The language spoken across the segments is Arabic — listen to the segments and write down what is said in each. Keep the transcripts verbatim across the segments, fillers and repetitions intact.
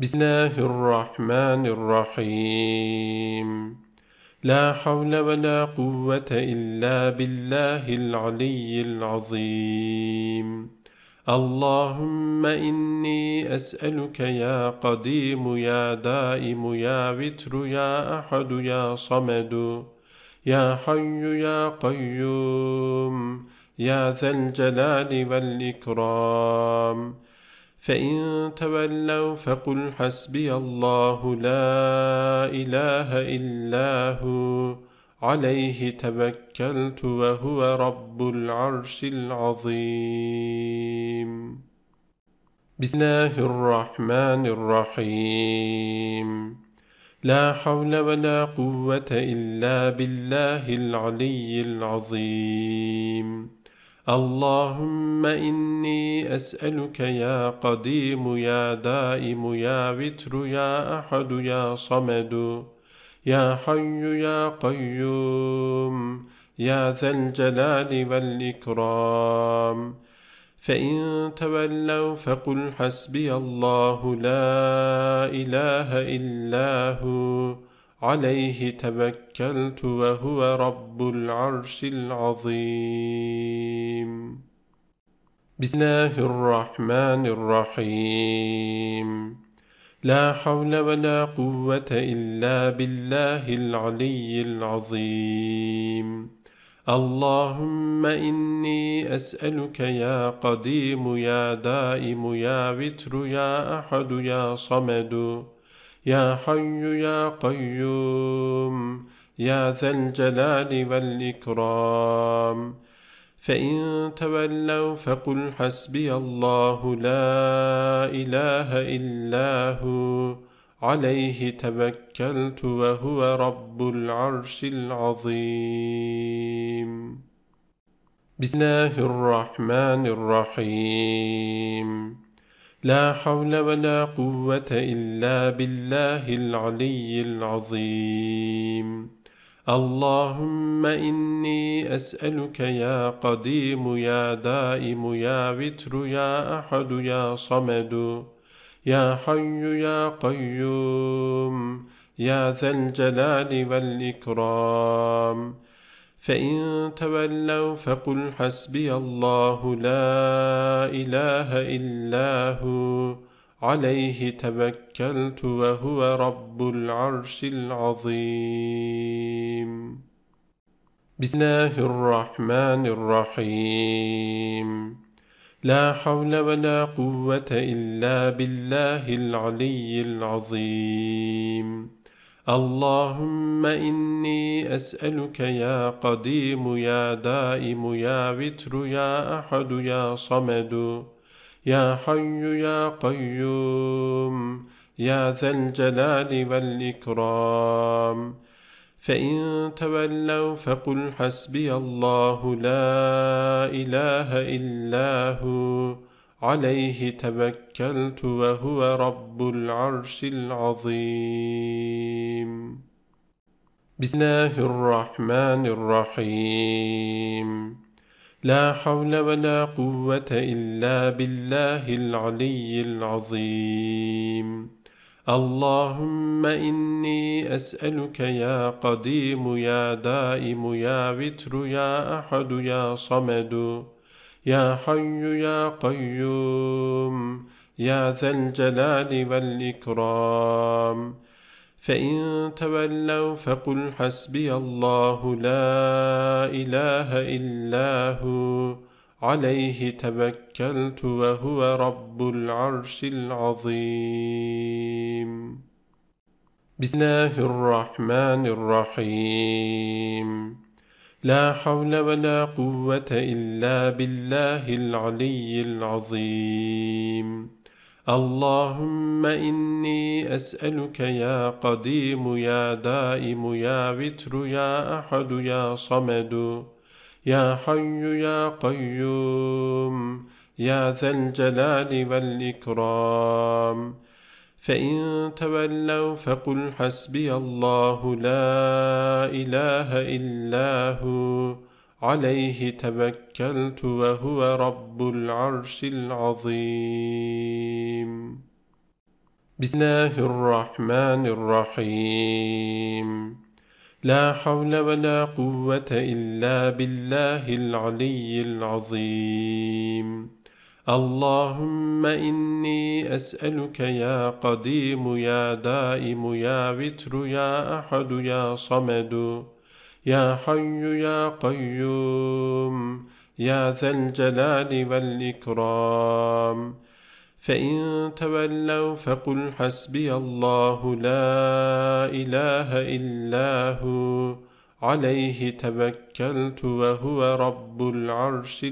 بسم الله الرحمن الرحيم. لا حول ولا قوة إلا بالله العلي العظيم. اللهم إني أسألك يا قديم يا دائم يا وتر يا أحد يا صمد يا حي يا قيوم يا ذا الجلال والإكرام، فإن تولوا فقل حسبي الله لا إله إلا هو عليه توكلت وهو رب العرش العظيم. بسم الله الرحمن الرحيم. لا حول ولا قوة إلا بالله العلي العظيم. اللهم إني أسألك يا قديم يا دائم يا وتر يا أحد يا صمد يا حي يا قيوم يا ذا الجلال والإكرام، فإن تولوا فقل حسبي الله لا إله إلا هو عليه توكلت وهو رب العرش العظيم. بسم الله الرحمن الرحيم. لا حول ولا قوة إلا بالله العلي العظيم. اللهم إني أسألك يا قديم يا دائم يا وتر يا أحد يا صمد يا حي يا قيوم يا ذا الجلال والإكرام، فإن تولوا فقل حسبي الله لا إله إلا هو عليه توكلت وهو رب العرش العظيم. بسم الله الرحمن الرحيم. لا حول ولا قوة إلا بالله العلي العظيم. اللهم إني أسألك يا قديم يا دائم يا وتر يا أحد يا صمد يا حي يا قيوم يا ذا الجلال والإكرام، فإن تولوا فقل حسبي الله لا إله إلا هو عليه توكلت وهو رب العرش العظيم. بسم الله الرحمن الرحيم. لا حول ولا قوة إلا بالله العلي العظيم. اللهم إني أسألك يا قديم يا دائم يا وتر يا أحد يا صمد يا حي يا قيوم يا ذا الجلال والإكرام، فإن تولوا فقل حسبي الله لا إله إلا هو عليه توكلت وهو رب العرش العظيم. بسم الله الرحمن الرحيم. لا حول ولا قوة إلا بالله العلي العظيم. اللهم إني أسألك يا قديم يا دائم يا وتر يا أحد يا صمد يا حي يا قيوم يا ذا الجلال والإكرام، فإن تولوا فقل حسبي الله لا إله إلا هو عليه توكلت وهو رب العرش العظيم. بسم الله الرحمن الرحيم. لا حول ولا قوة إلا بالله العلي العظيم. اللهم إني أسألك يا قديم يا دائم يا وتر يا أحد يا صمد يا حي يا قيوم يا ذا الجلال والإكرام، فإن تولوا فقل حسبي الله لا إله إلا هو عليه توكلت وهو رب العرش العظيم. بسم الله الرحمن الرحيم. لا حول ولا قوة إلا بالله العلي العظيم. اللهم إني أسألك يا قديم يا دائم يا وتر يا أحد يا صمد يا حي يا قيوم يا ذا الجلال والإكرام، فإن تولوا فقل حسبي الله لا إله إلا هو عليه توكلت وهو رب العرش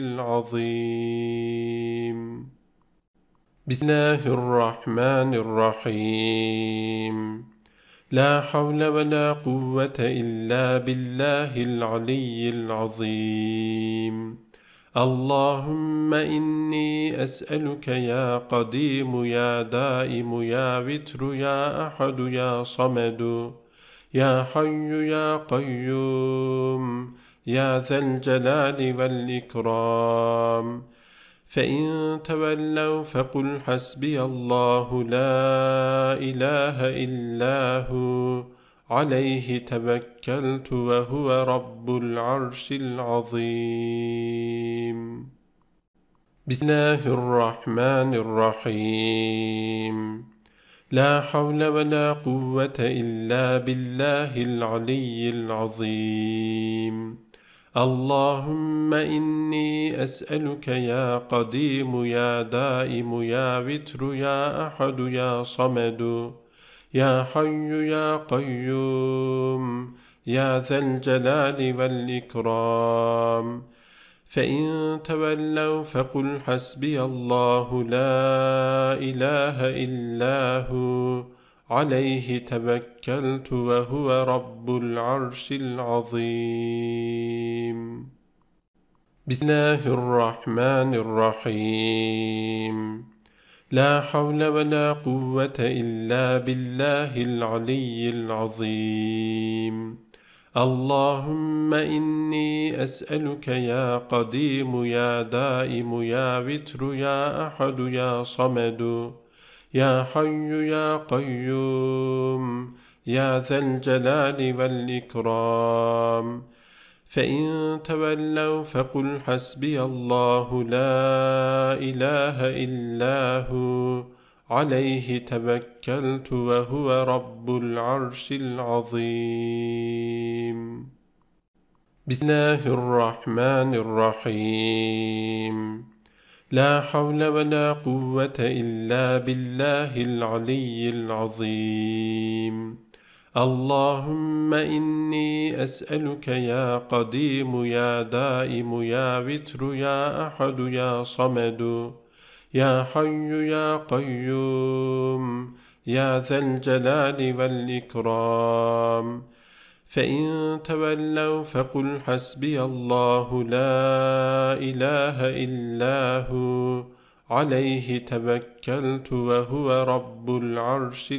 العظيم. بسم الله الرحمن الرحيم. لا حول ولا قوة إلا بالله العلي العظيم. اللهم إني أسألك يا قديم يا دائم يا وتر يا أحد يا صمد يا حي يا قيوم يا ذا الجلال والإكرام، فإن تولوا فقل حسبي الله لا إله إلا هو عليه توكلت وهو رب العرش العظيم. بسم الله الرحمن الرحيم. لا حول ولا قوة إلا بالله العلي العظيم. اللهم إني أسألك يا قديم يا دائم يا وتر يا أحد يا صمد يا حي يا قيوم يا ذا الجلال والإكرام، فإن تولوا فقل حسبي الله لا إله إلا هو عليه توكلت وهو رب العرش العظيم. بسم الله الرحمن الرحيم. لا حول ولا قوة إلا بالله العلي العظيم. اللهم إني أسألك يا قديم يا دائم يا وتر يا أحد يا صمد يا حي يا قيوم يا ذا الجلال والإكرام، فإن تولوا فقل حسبي الله لا إله إلا هو عليه توكلت وهو رب العرش العظيم. بسم الله الرحمن الرحيم. لا حول ولا قوة إلا بالله العلي العظيم. اللهم إني أسألك يا قديم يا دائم يا وتر يا أحد يا صمد يا حي يا قيوم يا ذا الجلال والإكرام، فإن تولوا فقل حسبي الله لا إله إلا هو عليه توكلت وهو رب العرش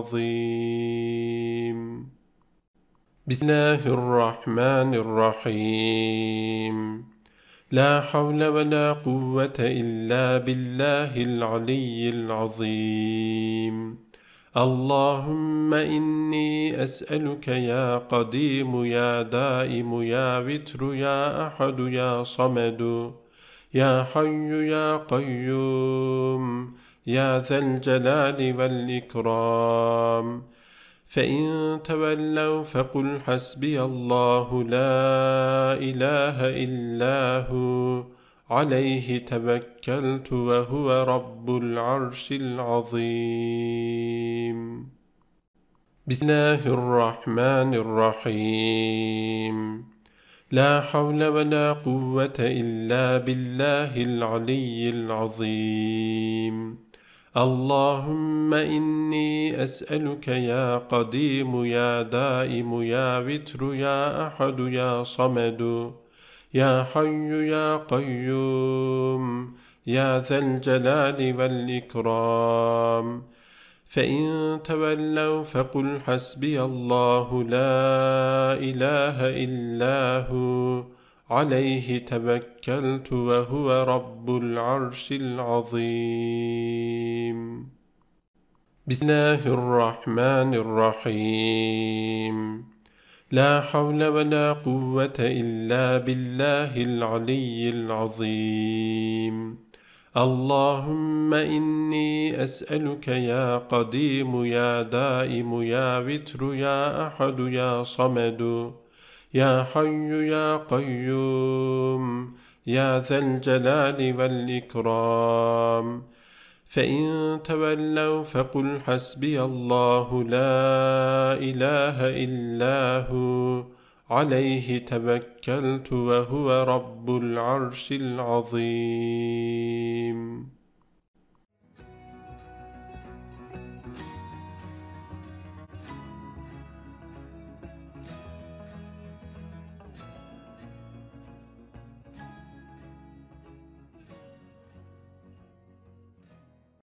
العظيم. بسم الله الرحمن الرحيم. لا حول ولا قوة إلا بالله العلي العظيم. اللهم إني أسألك يا قديم يا دائم يا وتر يا أحد يا صمد يا حي يا قيوم يا ذا الجلال والإكرام، فإن تولوا فقل حسبي الله لا إله إلا هو عليه توكلت وهو رب العرش العظيم. بسم الله الرحمن الرحيم. لا حول ولا قوة إلا بالله العلي العظيم. اللهم إني أسألك يا قديم يا دائم يا وتر يا أحد يا صمد يا حي يا قيوم يا ذا الجلال والإكرام، فإن تولوا فقل حسبي الله لا إله إلا هو عليه توكلت وهو رب العرش العظيم. بسم الله الرحمن الرحيم. لا حول ولا قوة إلا بالله العلي العظيم. اللهم إني أسألك يا قديم يا دائم يا وتر يا أحد يا صمد يا حي يا قيوم يا ذا الجلال والإكرام، فإن تولوا فقل حسبي الله لا إله إلا هو عليه توكلت وهو رب العرش العظيم.